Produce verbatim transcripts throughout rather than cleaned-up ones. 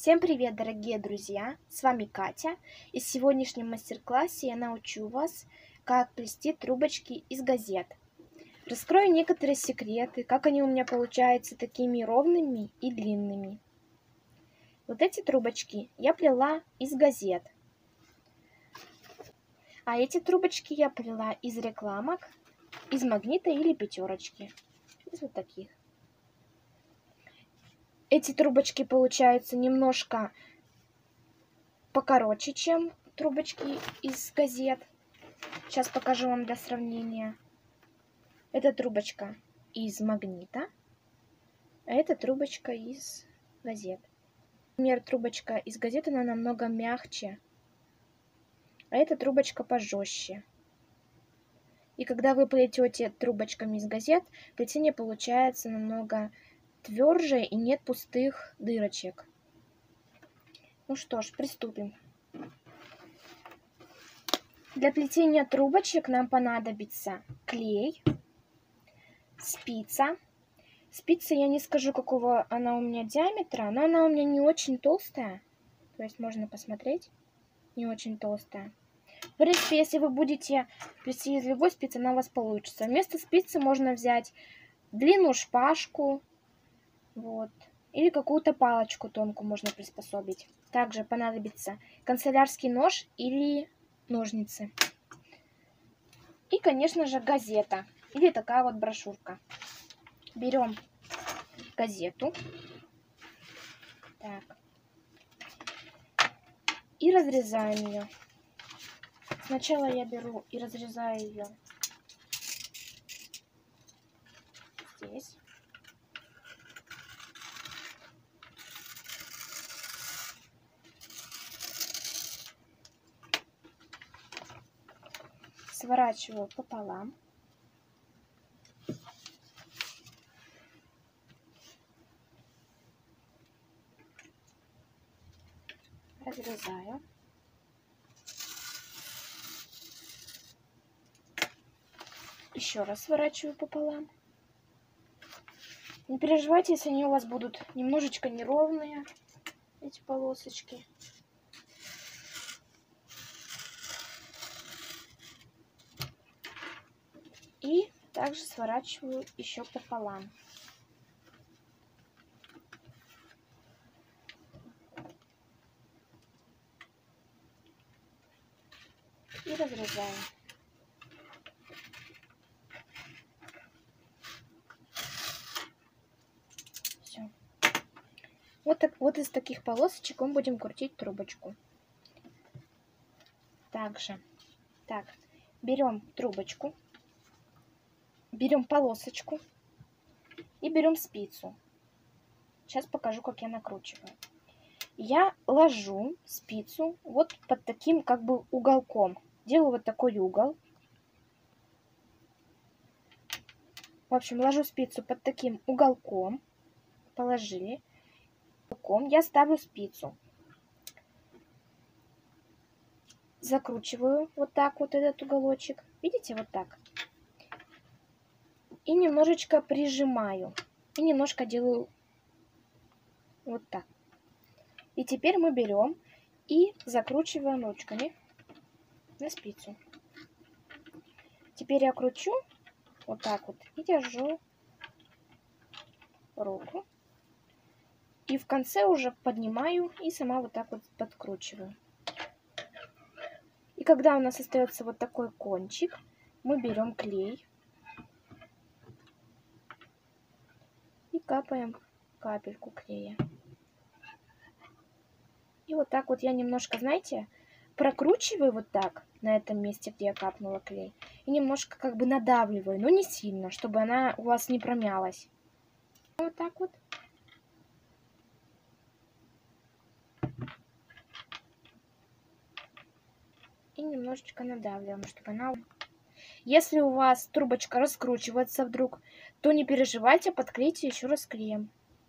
Всем привет, дорогие друзья! С вами Катя, и в сегодняшнем мастер-классе я научу вас, как плести трубочки из газет. Раскрою некоторые секреты, как они у меня получаются такими ровными и длинными. Вот эти трубочки я плела из газет, а эти трубочки я плела из рекламок, из магнита или пятерочки, из вот таких. Эти трубочки получаются немножко покороче, чем трубочки из газет. Сейчас покажу вам для сравнения. Это трубочка из магнита, а это трубочка из газет. Например, трубочка из газет, она намного мягче, а эта трубочка пожестче. И когда вы плетете трубочками из газет, плетение получается намного тверже и нет пустых дырочек. Ну что ж, приступим. Для плетения трубочек нам понадобится клей, спица. Спица, я не скажу, какого она у меня диаметра, но она у меня не очень толстая. То есть можно посмотреть, не очень толстая. В принципе, если вы будете плести из любой спицы, она у вас получится. Вместо спицы можно взять длинную шпажку, вот, или какую-то палочку тонкую можно приспособить. Также понадобится канцелярский нож или ножницы. И, конечно же, газета или такая вот брошюрка. Берем газету, так, и разрезаем ее. Сначала я беру и разрезаю ее здесь. Сворачиваю пополам. Разрезаю. Еще раз сворачиваю пополам. Не переживайте, если они у вас будут немножечко неровные, эти полосочки. И также сворачиваю еще пополам. И разрезаю. Все. Вот, так, вот из таких полосочек мы будем крутить трубочку. Также, так, берем трубочку, берем полосочку и берем спицу. Сейчас покажу, как я накручиваю. Я ложу спицу вот под таким как бы уголком. Делаю вот такой угол. В общем, ложу спицу под таким уголком. Положили. Уголком. Я ставлю спицу. Закручиваю вот так вот этот уголочек. Видите, вот так. И немножечко прижимаю. И немножко делаю вот так. И теперь мы берем и закручиваем ручками на спицу. Теперь я кручу вот так вот и держу руку. И в конце уже поднимаю и сама вот так вот подкручиваю. И когда у нас остается вот такой кончик, мы берем клей и капаем капельку клея. И вот так вот я немножко, знаете, прокручиваю вот так на этом месте, где я капнула клей. И немножко как бы надавливаю, но не сильно, чтобы она у вас не промялась. Вот так вот. И немножечко надавливаем, чтобы она... Если у вас трубочка раскручивается вдруг, то не переживайте, подклейте еще раз клеем.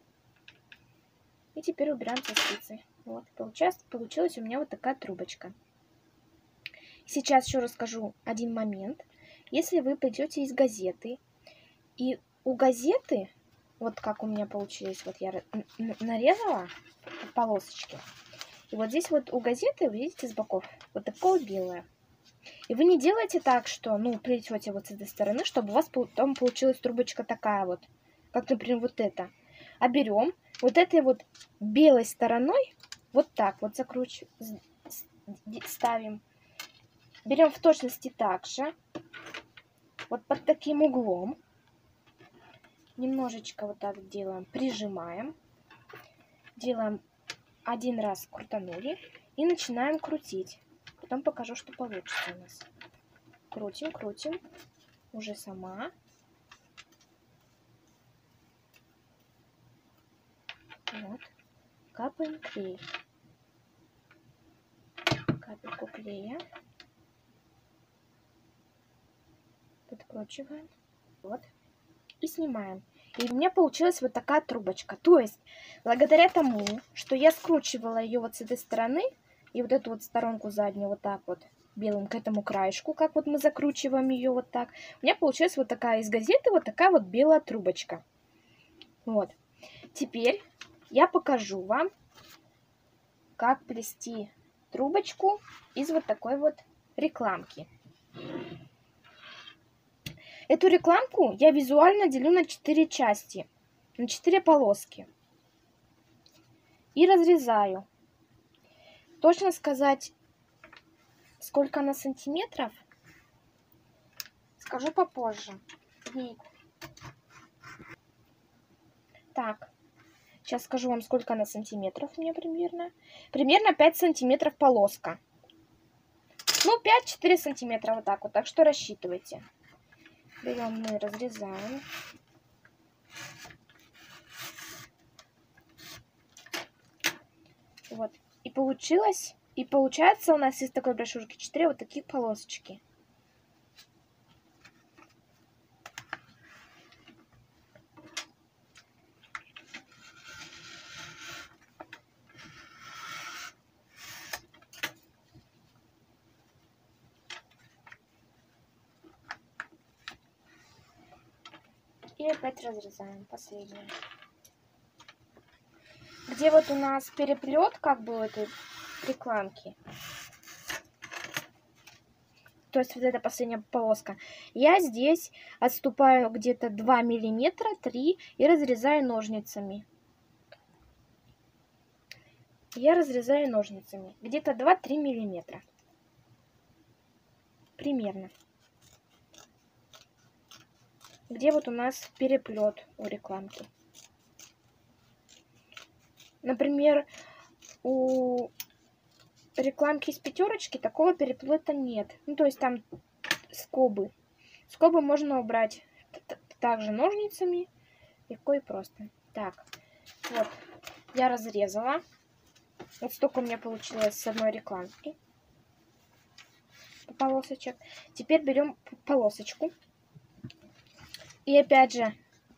И теперь убираем со спицы. Вот, получилось, получилась у меня вот такая трубочка. Сейчас еще расскажу один момент. Если вы плетете из газеты, и у газеты Вот как у меня получилось. Вот я нарезала полосочки. И вот здесь вот у газеты, видите, с боков, вот такое белое. И вы не делаете так, что, ну, плетете вот с этой стороны, чтобы у вас потом получилась трубочка такая вот, как, например, вот эта. А берем вот этой вот белой стороной, вот так вот закручиваем, ставим. Берем в точности так же, вот под таким углом. Немножечко вот так делаем, прижимаем. Делаем один раз, крутанули и начинаем крутить. Потом покажу, что получится у нас. Крутим, крутим. Уже сама. Вот. Капаем клей. Капельку клея. Подкручиваем. Вот. И снимаем. И у меня получилась вот такая трубочка. То есть, благодаря тому, что я скручивала ее вот с этой стороны, и вот эту вот сторонку заднюю вот так вот белым к этому краешку, как вот мы закручиваем ее вот так, у меня получилась вот такая из газеты вот такая вот белая трубочка. Вот. Теперь я покажу вам, как плести трубочку из вот такой вот рекламки. Эту рекламку я визуально делю на четыре части, на четыре полоски. И разрезаю. Точно сказать, сколько она сантиметров, скажу попозже. Так, сейчас скажу вам, сколько она сантиметров у меня примерно. Примерно пять сантиметров полоска. Ну, пять-четыре сантиметра вот так вот, так что рассчитывайте. Берем мы, разрезаем. Вот. И получилось, и получается у нас из такой брошюрки четыре вот таких полосочки. И опять разрезаем последнюю. Где вот у нас переплет, как бы, этой рекламки. То есть вот эта последняя полоска. Я здесь отступаю где-то два миллиметра, три, и разрезаю ножницами. Я разрезаю ножницами. Где-то два-три миллиметра. Примерно. Где вот у нас переплет у рекламки. Например, у рекламки из пятерочки такого переплета нет. Ну, то есть там скобы. Скобы можно убрать также ножницами. Легко и просто. Так, вот. Я разрезала. Вот столько у меня получилось с одной рекламки. Полосочек. Теперь берем полосочку. И опять же...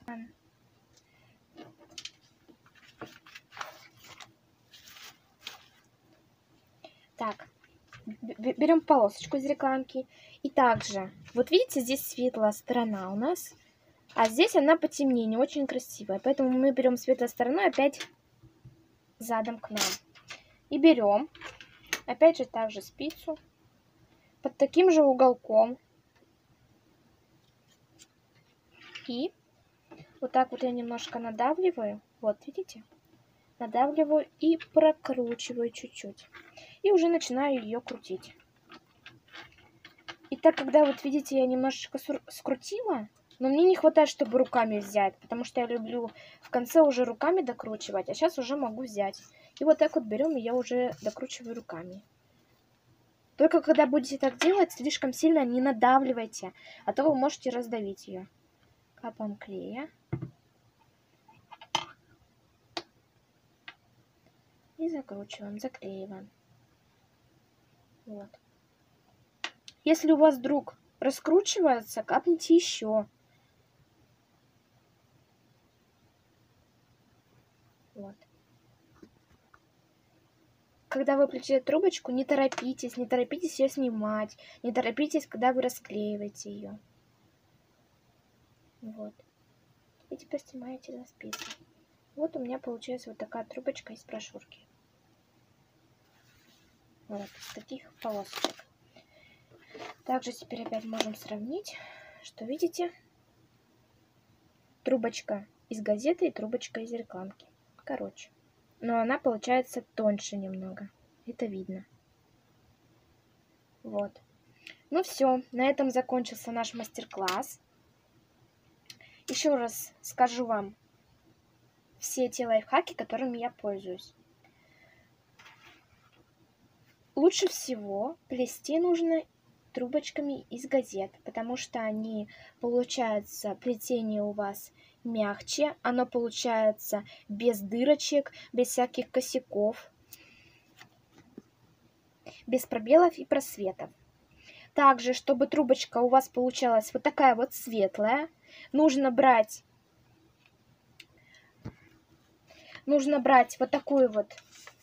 Так, берем полосочку из рекламки. И также, вот видите, здесь светлая сторона у нас, а здесь она потемнее, не очень красивая. Поэтому мы берем светлую сторону опять задом к нам. И берем, опять же, также спицу под таким же уголком. И вот так вот я немножко надавливаю. Вот, видите? Надавливаю и прокручиваю чуть-чуть. И уже начинаю ее крутить. И так, когда вот видите, я немножечко скрутила, но мне не хватает, чтобы руками взять, потому что я люблю в конце уже руками докручивать, а сейчас уже могу взять. И вот так вот берем, и я уже докручиваю руками. Только когда будете так делать, слишком сильно не надавливайте, а то вы можете раздавить ее. Капаем клея. И закручиваем, заклеиваем. Вот. Если у вас вдруг раскручивается, капните еще. Вот. Когда вы плетете трубочку, не торопитесь, не торопитесь ее снимать, не торопитесь, когда вы расклеиваете ее. Вот. И теперь снимаете на спицы. Вот у меня получается вот такая трубочка из брошюрки. Вот, из таких полосочек. Также теперь опять можем сравнить, что видите, трубочка из газеты и трубочка из рекламки. Короче. Но она получается тоньше немного. Это видно. Вот. Ну все, на этом закончился наш мастер-класс. Еще раз скажу вам все те лайфхаки, которыми я пользуюсь. Лучше всего плести нужно трубочками из газет, потому что они, получается, плетение у вас мягче, оно получается без дырочек, без всяких косяков, без пробелов и просветов. Также, чтобы трубочка у вас получалась вот такая вот светлая, нужно брать, нужно брать вот такую вот,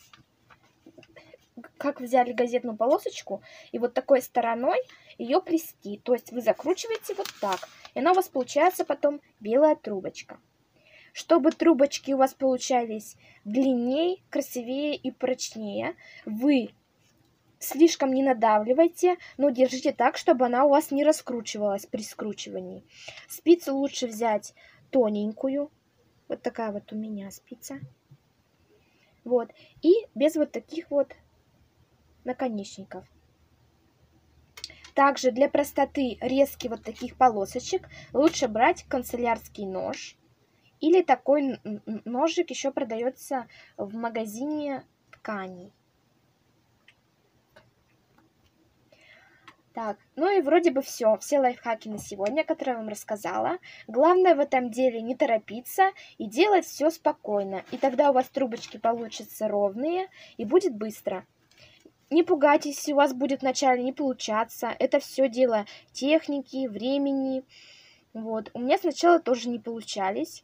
как взяли газетную полосочку, и вот такой стороной ее плести. То есть вы закручиваете вот так, и она у вас получается потом белая трубочка. Чтобы трубочки у вас получались длиннее, красивее и прочнее, вы слишком не надавливайте, но держите так, чтобы она у вас не раскручивалась при скручивании. Спицу лучше взять тоненькую. Вот такая вот у меня спица. Вот. И без вот таких вот наконечников. Также для простоты резки вот таких полосочек лучше брать канцелярский нож. Или такой ножик еще продается в магазине тканей. Так, ну и вроде бы все. Все лайфхаки на сегодня, которые я вам рассказала. Главное в этом деле не торопиться и делать все спокойно. И тогда у вас трубочки получатся ровные и будет быстро. Не пугайтесь, если у вас будет вначале не получаться. Это все дело техники, времени. Вот. У меня сначала тоже не получались.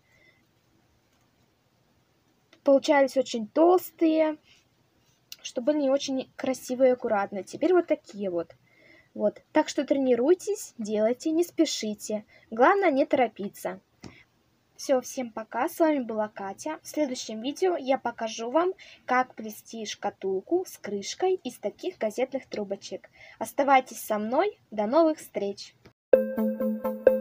Получались очень толстые, что были не очень красивые и аккуратные. Теперь вот такие вот. Вот. Так что тренируйтесь, делайте, не спешите. Главное не торопиться. Все, всем пока. С вами была Катя. В следующем видео я покажу вам, как плести шкатулку с крышкой из таких газетных трубочек. Оставайтесь со мной. До новых встреч!